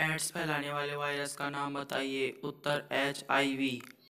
Ads फैलाने वाले virus का नाम बताइए। उत्तर HIV।